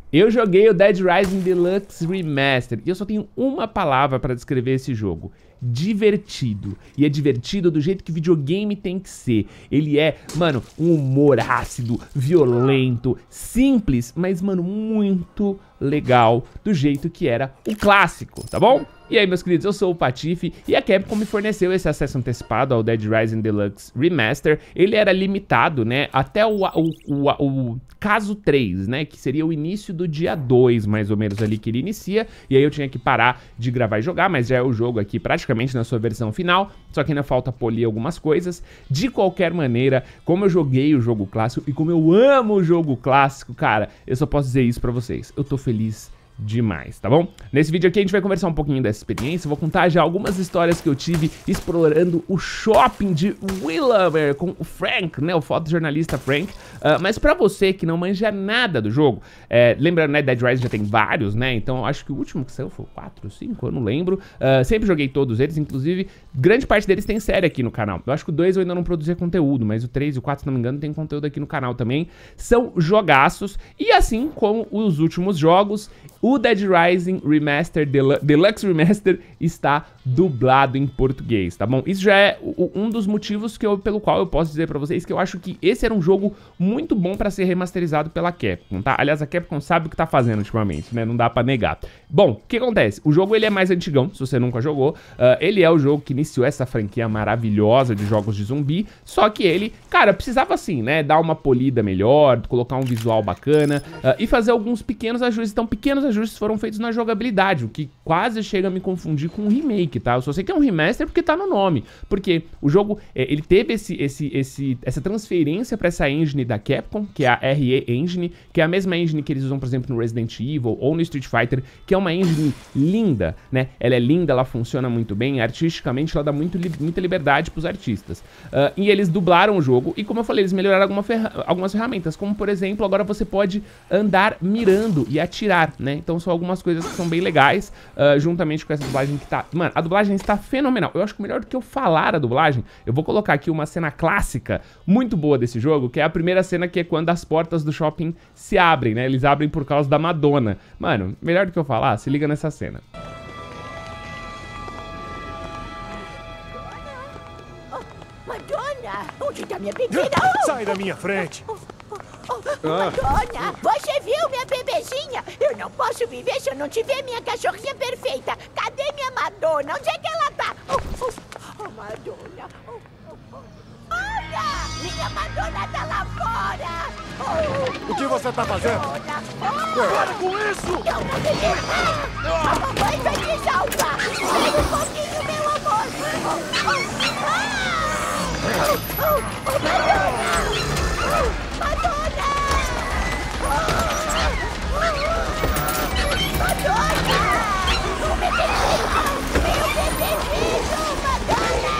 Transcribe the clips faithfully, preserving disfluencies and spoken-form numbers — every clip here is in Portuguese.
Eu joguei o Dead Rising Deluxe Remastered e eu só tenho uma palavra pra descrever esse jogo: divertido. E é divertido do jeito que videogame tem que ser. Ele é, mano, um humor ácido, violento, simples, mas, mano, muito legal, do jeito que era o clássico, tá bom? E aí, meus queridos, eu sou o Patife e a Capcom me forneceu esse acesso antecipado ao Dead Rising Deluxe Remaster. Ele era limitado, né, até o, o, o, o caso três, né, que seria o início do dia dois, mais ou menos, ali que ele inicia. E aí eu tinha que parar de gravar e jogar, mas já é o jogo aqui praticamente na sua versão final, só que ainda falta polir algumas coisas. De qualquer maneira, como eu joguei o jogo clássico e como eu amo o jogo clássico, cara, eu só posso dizer isso pra vocês: eu tô feliz demais, tá bom? Nesse vídeo aqui a gente vai conversar um pouquinho dessa experiência, vou contar já algumas histórias que eu tive explorando o shopping de Willover com o Frank, né, o fotojornalista Frank. Uh, mas pra você que não manja nada do jogo, é, lembrando, né, Dead Rising já tem vários, né, então eu acho que o último que saiu foi o quatro, cinco, eu não lembro. Uh, sempre joguei todos eles, inclusive grande parte deles tem série aqui no canal. Eu acho que o dois eu ainda não produzi conteúdo, mas o três e o quatro, se não me engano, tem conteúdo aqui no canal também. São jogaços, e assim como os últimos jogos, o Dead Rising Remaster, Delu Deluxe Remaster, está dublado em português, tá bom? Isso já é o, um dos motivos que eu, pelo qual eu posso dizer pra vocês que eu acho que esse era um jogo muito bom pra ser remasterizado pela Capcom, tá? Aliás, a Capcom sabe o que tá fazendo ultimamente, né? Não dá pra negar. Bom, o que acontece? O jogo, ele é mais antigão, se você nunca jogou. Uh, ele é o jogo que iniciou essa franquia maravilhosa de jogos de zumbi, só que ele, cara, precisava assim, né? Dar uma polida melhor, colocar um visual bacana uh, e fazer alguns pequenos ajustes. Então, pequenos ajustes foram feitos na jogabilidade, o que quase chega a me confundir com um remake, tá? Eu só sei que é um remaster porque tá no nome, porque o jogo, é, ele teve esse, esse, esse, essa transferência pra essa engine da Capcom, que é a R E Engine, que é a mesma engine que eles usam, por exemplo, no Resident Evil ou no Street Fighter, que é uma engine linda, né? Ela é linda, ela funciona muito bem, artisticamente ela dá muito, muita liberdade pros artistas. Uh, e eles dublaram o jogo e, como eu falei, eles melhoraram alguma ferra algumas ferramentas, como, por exemplo, agora você pode andar mirando e atirar, né? Então são algumas coisas que são bem legais, uh, juntamente com essa dublagem que tá... Mano, a dublagem está fenomenal. Eu acho que melhor do que eu falar a dublagem, eu vou colocar aqui uma cena clássica muito boa desse jogo, que é a primeira cena, que é quando as portas do shopping se abrem, né? Eles abrem por causa da Madonna. Mano, melhor do que eu falar, se liga nessa cena. Madonna, onde tá minha bebida? Oh! Sai da minha frente! Oh, oh, oh, oh. Madonna, você viu minha bebezinha? Eu não posso viver se eu não tiver minha cachorrinha perfeita. Cadê minha Madonna? Onde é que ela tá? Oh, oh, oh Madonna. Oh, oh, oh. Olha, minha Madonna tá lá fora. Oh, o que você tá fazendo? Madonna. Oh, para com isso! Eu não acredito. A mamãe vai me salvar. Espere um pouquinho, meu amor. Oh, oh, ah! Oh, oh, oh, Madonna! Oh, Madonna! Oh, oh, Madonna! O bebezinho! Meu bebezinho! Madonna!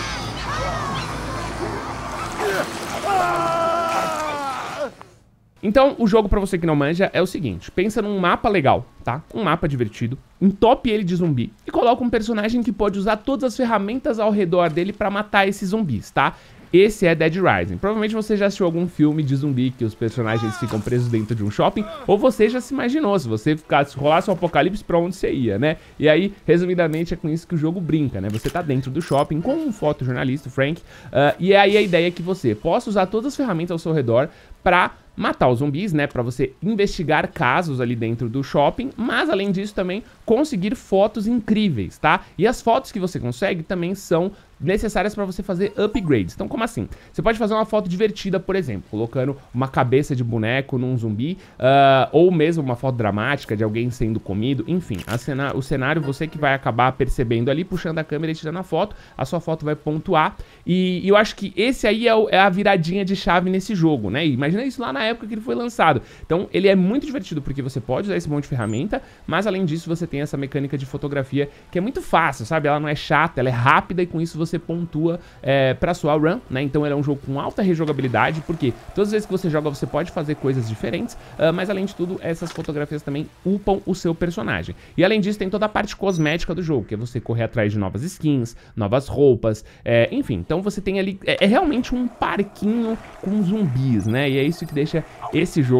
Então, o jogo, pra você que não manja, é o seguinte: pensa num mapa legal, tá? Um mapa divertido, entope ele de zumbi e coloca um personagem que pode usar todas as ferramentas ao redor dele pra matar esses zumbis, tá? Esse é Dead Rising. Provavelmente você já assistiu algum filme de zumbi que os personagens ficam presos dentro de um shopping, ou você já se imaginou, se você ficar, se rolasse um apocalipse, pra onde você ia, né? E aí, resumidamente, é com isso que o jogo brinca, né? Você tá dentro do shopping com um fotojornalista, o Frank, uh, e aí a ideia é que você possa usar todas as ferramentas ao seu redor pra matar os zumbis, né, pra você investigar casos ali dentro do shopping, mas além disso também conseguir fotos incríveis, tá? E as fotos que você consegue também são necessárias para você fazer upgrades. Então, como assim? Você pode fazer uma foto divertida, por exemplo, colocando uma cabeça de boneco num zumbi, uh, ou mesmo uma foto dramática de alguém sendo comido, enfim, a cena, o cenário você que vai acabar percebendo ali, puxando a câmera e tirando a foto, a sua foto vai pontuar, e, e eu acho que esse aí é, o, é a viradinha de chave nesse jogo, né? E imagina isso lá na época que ele foi lançado. Então, ele é muito divertido porque você pode usar esse monte de ferramenta, mas além disso você tem essa mecânica de fotografia que é muito fácil, sabe? Ela não é chata, ela é rápida e com isso você pontua é, pra sua run, né? Então ele é um jogo com alta rejogabilidade, porque todas as vezes que você joga você pode fazer coisas diferentes, uh, mas além de tudo, essas fotografias também upam o seu personagem. E além disso, tem toda a parte cosmética do jogo, que é você correr atrás de novas skins, novas roupas, é, enfim. Então você tem ali, é, é realmente um parquinho com zumbis, né? E é isso que deixa esse jogo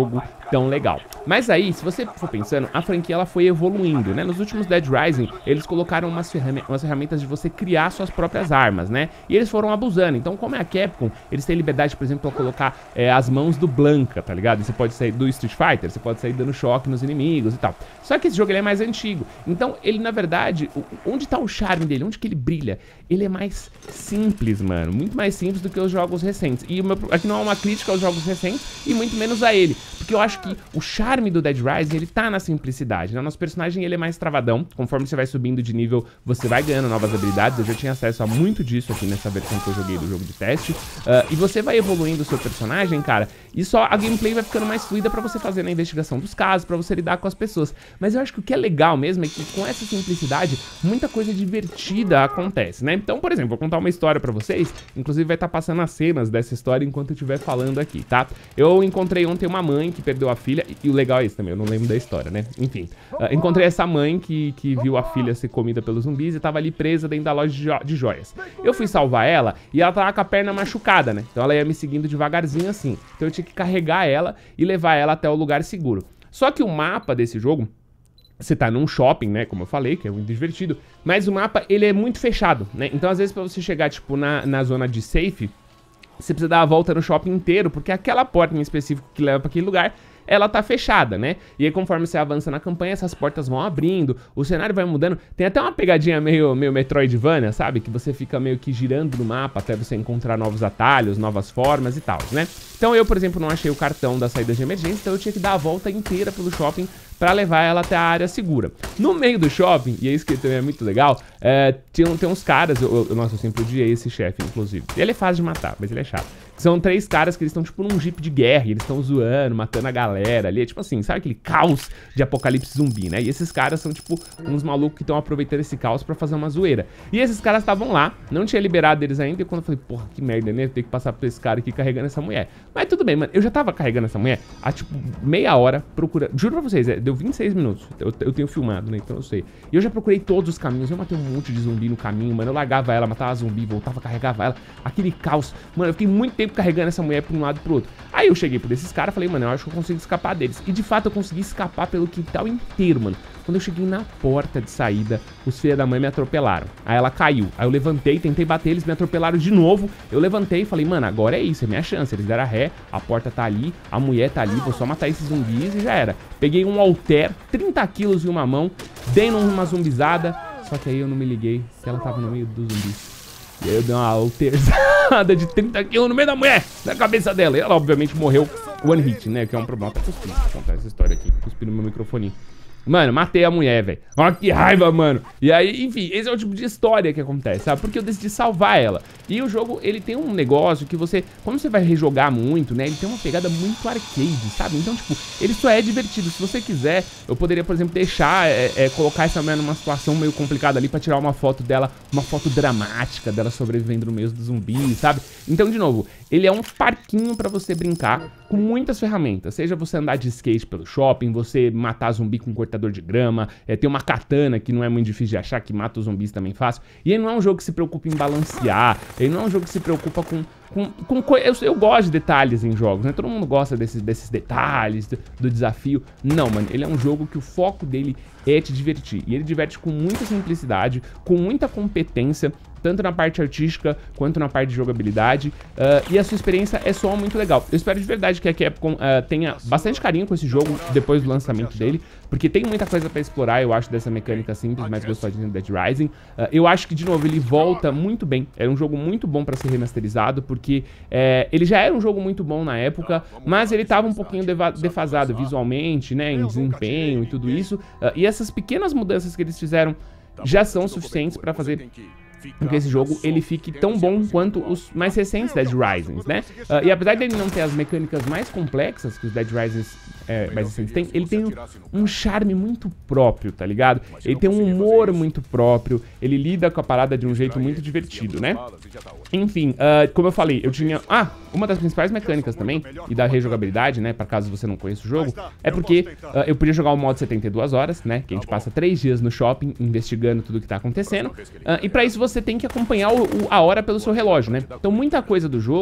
tão legal. Mas aí, se você for pensando, a franquia ela foi evoluindo, né? Nos últimos Dead Rising, eles colocaram umas, ferram umas ferramentas de você criar suas próprias armas, né? E eles foram abusando. Então, como é a Capcom, eles têm liberdade, por exemplo, pra colocar é, as mãos do Blanca, tá ligado? E você pode sair do Street Fighter, você pode sair dando choque nos inimigos e tal. Só que esse jogo ele é mais antigo. Então, ele, na verdade, onde tá o charme dele? Onde que ele brilha? Ele é mais simples, mano. Muito mais simples do que os jogos recentes. E o meu, aqui não é uma crítica aos jogos recentes e muito menos a ele. Porque eu acho que o charme do Dead Rising, ele tá na simplicidade, né? Nosso personagem, ele é mais travadão. Conforme você vai subindo de nível, você vai ganhando novas habilidades. Eu já tinha acesso a muito disso aqui nessa versão que eu joguei do jogo de teste. Uh, e você vai evoluindo o seu personagem, cara, e só a gameplay vai ficando mais fluida pra você fazer na investigação dos casos, pra você lidar com as pessoas. Mas eu acho que o que é legal mesmo é que com essa simplicidade, muita coisa divertida acontece, né? Então, por exemplo, vou contar uma história pra vocês. Inclusive vai estar passando as cenas dessa história enquanto eu estiver falando aqui, tá? Eu encontrei ontem uma mãe que perdeu a filha, e o legal é isso também, eu não lembro da história, né? Enfim, uh, encontrei essa mãe que, que viu a filha ser comida pelos zumbis e tava ali presa dentro da loja de, jo de joias. Eu fui salvar ela e ela tava com a perna machucada, né? Então ela ia me seguindo devagarzinho assim. Então eu tinha que carregar ela e levar ela até o lugar seguro. Só que o mapa desse jogo, você tá num shopping, né, como eu falei, que é muito divertido, mas o mapa, ele é muito fechado, né? Então às vezes pra você chegar, tipo, na, na zona de safe, você precisa dar a volta no shopping inteiro, porque aquela porta em específico que leva pra aquele lugar, ela tá fechada, né? E aí conforme você avança na campanha, essas portas vão abrindo, o cenário vai mudando. Tem até uma pegadinha meio, meio Metroidvania, sabe? Que você fica meio que girando no mapa até você encontrar novos atalhos, novas formas e tal, né? Então eu, por exemplo, não achei o cartão da saída de emergência, então eu tinha que dar a volta inteira pelo shopping pra levar ela até a área segura. No meio do shopping, e é isso que também é muito legal, é, tem, tem uns caras, eu, eu, nossa, eu sempre odiei esse chefe, inclusive. Ele é fácil de matar, mas ele é chato. São três caras que eles estão, tipo, num jeep de guerra, e eles estão zoando, matando a galera ali. É tipo assim, sabe aquele caos de apocalipse zumbi, né? E esses caras são, tipo, uns malucos que estão aproveitando esse caos pra fazer uma zoeira. E esses caras estavam lá, não tinha liberado eles ainda, e quando eu falei, porra, que merda, né? Eu tenho que passar por esse cara aqui carregando essa mulher. Mas tudo bem, mano, eu já tava carregando essa mulher há, tipo, meia hora procurando. Juro pra vocês, é, deu vinte e seis minutos. Eu, eu tenho filmado, né? Então eu sei. E eu já procurei todos os caminhos, eu matei um monte de zumbi no caminho, mano. Eu largava ela, matava zumbi, voltava, carregava ela. Aquele caos. Mano, eu fiquei muito tempo carregando essa mulher pra um lado e pro outro. Aí eu cheguei por esses caras, falei, mano, eu acho que eu consigo escapar deles. E de fato eu consegui escapar pelo quintal inteiro, mano. Quando eu cheguei na porta de saída, os filhos da mãe me atropelaram. Aí ela caiu. Aí eu levantei, tentei bater, eles me atropelaram de novo. Eu levantei e falei, mano, agora é isso, é minha chance. Eles deram a ré, a porta tá ali, a mulher tá ali, vou só matar esses zumbis e já era. Peguei um halter, trinta quilos em uma mão, dei numa zumbizada, só que aí eu não me liguei que ela tava no meio dos zumbis. E aí eu dei uma alterzada de trinta quilos no meio da mulher, na cabeça dela. E ela obviamente morreu one hit, né? Que é um problema. Tá cuspindo, vou contar essa história aqui. Cuspindo no meu microfone. Mano, matei a mulher, velho. Olha que raiva, mano. E aí, enfim, esse é o tipo de história que acontece, sabe? Porque eu decidi salvar ela. E o jogo, ele tem um negócio que você... Quando você vai rejogar muito, né? Ele tem uma pegada muito arcade, sabe? Então, tipo, ele só é divertido. Se você quiser, eu poderia, por exemplo, deixar... É, é, colocar essa mulher numa situação meio complicada ali pra tirar uma foto dela. Uma foto dramática dela sobrevivendo no meio dos zumbis, sabe? Então, de novo, ele é um parquinho pra você brincar com muitas ferramentas. Seja você andar de skate pelo shopping, você matar zumbi com cortador de grama, é, tem uma katana que não é muito difícil de achar, que mata os zumbis também fácil. E ele não é um jogo que se preocupa em balancear, ele não é um jogo que se preocupa com... com, com co... eu, eu gosto de detalhes em jogos, né? Todo mundo gosta desses, desses detalhes, do, do desafio. Não, mano, ele é um jogo que o foco dele é te divertir. E ele diverte com muita simplicidade, com muita competência, tanto na parte artística quanto na parte de jogabilidade, uh, e a sua experiência é só muito legal. Eu espero de verdade que a Capcom uh, tenha bastante carinho com esse jogo depois do lançamento dele, porque tem muita coisa pra explorar, eu acho, dessa mecânica simples, mais gostosinha do Dead Rising. Uh, eu acho que, de novo, ele volta muito bem. Era um jogo muito bom pra ser remasterizado, porque é, ele já era um jogo muito bom na época, mas ele tava um pouquinho defasado visualmente, né, em desempenho e tudo isso. Uh, e essas pequenas mudanças que eles fizeram já são suficientes pra fazer com que esse jogo ele fique tão bom quanto os mais recentes Dead Risings, né? Uh, e apesar dele não ter as mecânicas mais complexas que os Dead Risings é, mais recentes têm, ele tem um charme muito próprio, tá ligado? Ele tem um humor muito próprio, ele lida com a parada de um jeito muito divertido, né? Enfim, uh, como eu falei, eu tinha... Ah, uma das principais mecânicas também, e da rejogabilidade, né, pra caso você não conheça o jogo, é porque uh, eu podia jogar o modo setenta e duas horas, né, que a gente passa três dias no shopping investigando tudo que tá acontecendo, uh, e pra isso você tem que acompanhar o, o, a hora pelo seu relógio, né? Então muita coisa do jogo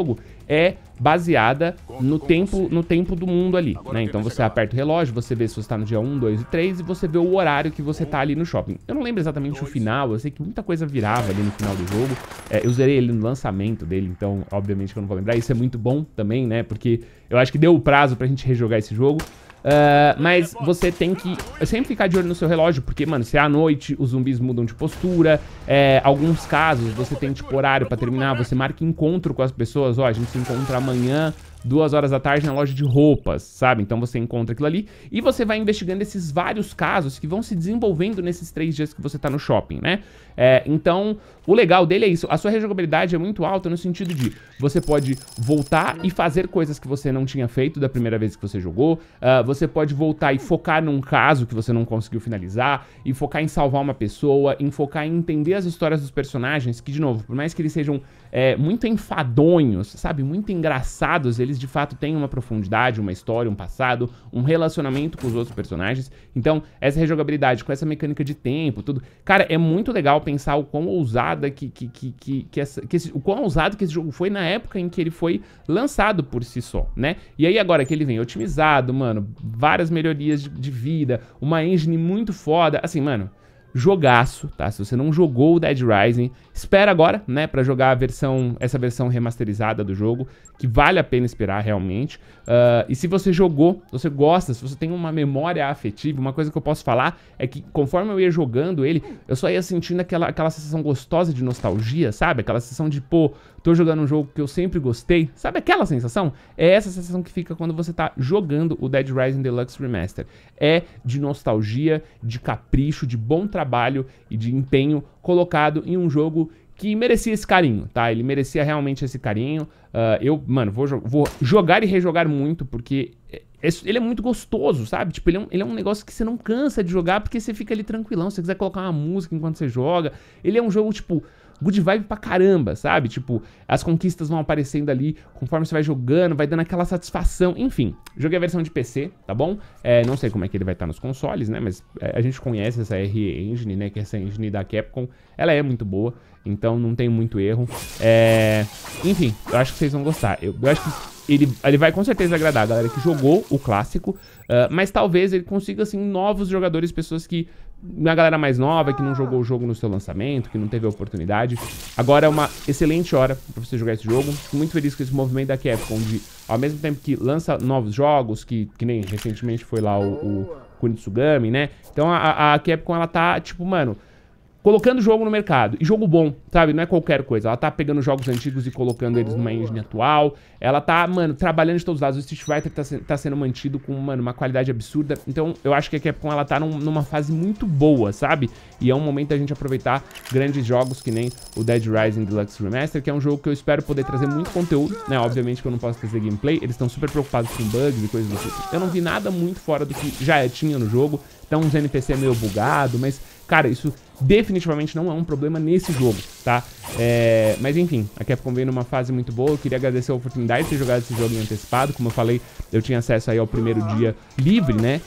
é baseada no tempo, no tempo do mundo ali, né? Então você aperta o relógio, você vê se você tá no dia um, dois e três e você vê o horário que você tá ali no shopping. Eu não lembro exatamente o final, eu sei que muita coisa virava ali no final do jogo. É, eu zerei ele no lançamento dele, então obviamente que eu não vou lembrar. Isso é muito bom também, né? Porque eu acho que deu o prazo pra gente rejogar esse jogo. Uh, mas você tem que sempre ficar de olho no seu relógio, porque, mano, se é à noite, os zumbis mudam de postura. É, alguns casos, você tem, tipo, horário pra terminar, você marca encontro com as pessoas. Ó, a gente se encontra amanhã, duas horas da tarde, na loja de roupas, sabe? Então você encontra aquilo ali e você vai investigando esses vários casos que vão se desenvolvendo nesses três dias que você tá no shopping, né? É, então, o legal dele é isso. A sua rejogabilidade é muito alta no sentido de você pode voltar e fazer coisas que você não tinha feito da primeira vez que você jogou. Uh, você pode voltar e focar num caso que você não conseguiu finalizar, e focar em salvar uma pessoa, em focar em entender as histórias dos personagens, que, de novo, por mais que eles sejam é, muito enfadonhos, sabe? Muito engraçados, eles de fato têm uma profundidade, uma história, um passado, um relacionamento com os outros personagens. Então, essa rejogabilidade com essa mecânica de tempo, tudo... Cara, é muito legal pensar o quão ousada que, que, que, que, que, essa, que esse, o quão ousado que esse jogo foi na época em que ele foi lançado por si só, né? E aí agora que ele vem otimizado, mano, várias melhorias de, de vida, uma engine muito foda, assim, mano, jogaço, tá? Se você não jogou o Dead Rising, espera agora, né, pra jogar a versão, essa versão remasterizada do jogo, que vale a pena esperar realmente. Uh, e se você jogou, se você gosta, se você tem uma memória afetiva, uma coisa que eu posso falar é que conforme eu ia jogando ele, eu só ia sentindo aquela, aquela sensação gostosa de nostalgia, sabe? Aquela sensação de, pô, tô jogando um jogo que eu sempre gostei. Sabe aquela sensação? É essa sensação que fica quando você tá jogando o Dead Rising Deluxe Remaster. É de nostalgia, de capricho, de bom trabalho e de empenho colocado em um jogo que merecia esse carinho, tá? Ele merecia realmente esse carinho. Uh, eu, mano, vou, jo vou jogar e rejogar muito, porque é, é, ele é muito gostoso, sabe? Tipo, ele é, um, ele é um negócio que você não cansa de jogar, porque você fica ali tranquilão. Se você quiser colocar uma música enquanto você joga. Ele é um jogo, tipo... good vibe pra caramba, sabe? Tipo, as conquistas vão aparecendo ali conforme você vai jogando, vai dando aquela satisfação. Enfim, joguei a versão de P C, tá bom? É, não sei como é que ele vai estar nos consoles, né? Mas é, a gente conhece essa R E Engine, né? Que é essa engine da Capcom. Ela é muito boa, então não tem muito erro. É... Enfim, eu acho que vocês vão gostar. Eu, eu acho que ele, ele vai com certeza agradar a galera que jogou o clássico, uh, mas talvez ele consiga, assim, novos jogadores, pessoas que... uma galera mais nova, que não jogou o jogo no seu lançamento, que não teve a oportunidade. Agora é uma excelente hora pra você jogar esse jogo. Fico muito feliz com esse movimento da Capcom de, ao mesmo tempo que lança novos jogos, que, que nem recentemente foi lá o, o Kunitsugami, né? Então a, a Capcom, ela tá, tipo, mano... colocando jogo no mercado, e jogo bom, sabe? Não é qualquer coisa. Ela tá pegando jogos antigos e colocando eles numa engine atual. Ela tá, mano, trabalhando de todos os lados. O Street Fighter tá, se, tá sendo mantido com, mano, uma qualidade absurda. Então, eu acho que a Capcom, ela tá num, numa fase muito boa, sabe? E é um momento da gente aproveitar grandes jogos que nem o Dead Rising Deluxe Remaster, que é um jogo que eu espero poder trazer muito conteúdo, né? Obviamente que eu não posso trazer gameplay. Eles estão super preocupados com bugs e coisas do tipo. Eu não vi nada muito fora do que já tinha no jogo. Então, uns N P C meio bugado, mas... cara, isso definitivamente não é um problema nesse jogo, tá? É, mas enfim, a Capcom veio numa fase muito boa. Eu queria agradecer a oportunidade de ter jogado esse jogo em antecipado. Como eu falei, eu tinha acesso aí ao primeiro dia livre, né?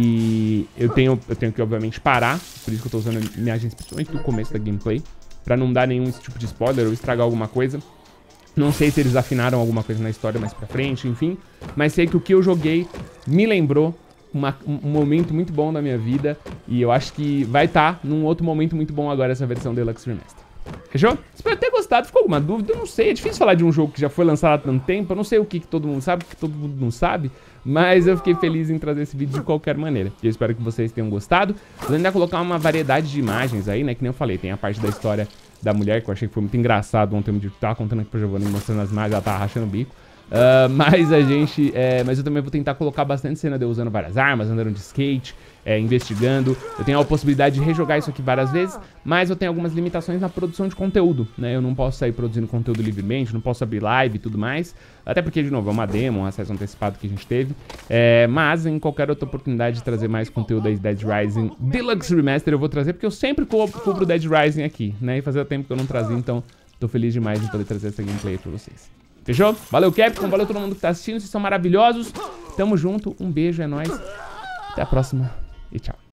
E eu tenho, eu tenho que, obviamente, parar. Por isso que eu tô usando imagens, principalmente do começo da gameplay, pra não dar nenhum tipo de spoiler ou estragar alguma coisa. Não sei se eles afinaram alguma coisa na história mais pra frente, enfim. Mas sei que o que eu joguei me lembrou Uma, um momento muito bom da minha vida. E eu acho que vai estar tá num outro momento muito bom agora essa versão Deluxe Remaster. Fechou? Espero ter gostado. Ficou alguma dúvida? Eu não sei. É difícil falar de um jogo que já foi lançado há tanto tempo. Eu não sei o que, que todo mundo sabe, o que todo mundo não sabe. Mas eu fiquei feliz em trazer esse vídeo de qualquer maneira. E eu espero que vocês tenham gostado. Vou ainda colocar uma variedade de imagens aí, né? Que nem eu falei. Tem a parte da história da mulher, que eu achei que foi muito engraçado. Ontem eu tava contando aqui pra Giovanni, mostrando as imagens. Ela tava rachando o bico. Uh, mas a gente, é, mas eu também vou tentar colocar bastante cena de eu usando várias armas, andando de skate, é, investigando. Eu tenho a possibilidade de rejogar isso aqui várias vezes, mas eu tenho algumas limitações na produção de conteúdo, né? Eu não posso sair produzindo conteúdo livremente, não posso abrir live e tudo mais, até porque, de novo, é uma demo, um acesso antecipado que a gente teve, é, mas em qualquer outra oportunidade de trazer mais conteúdo aí Dead Rising Deluxe Remaster eu vou trazer, porque eu sempre co cubro Dead Rising aqui, né? E fazia tempo que eu não trazia, então tô feliz demais em poder trazer essa gameplay pra vocês. Fechou? Valeu, Capcom, valeu todo mundo que tá assistindo, vocês são maravilhosos. Tamo junto, um beijo, é nóis. Até a próxima e tchau.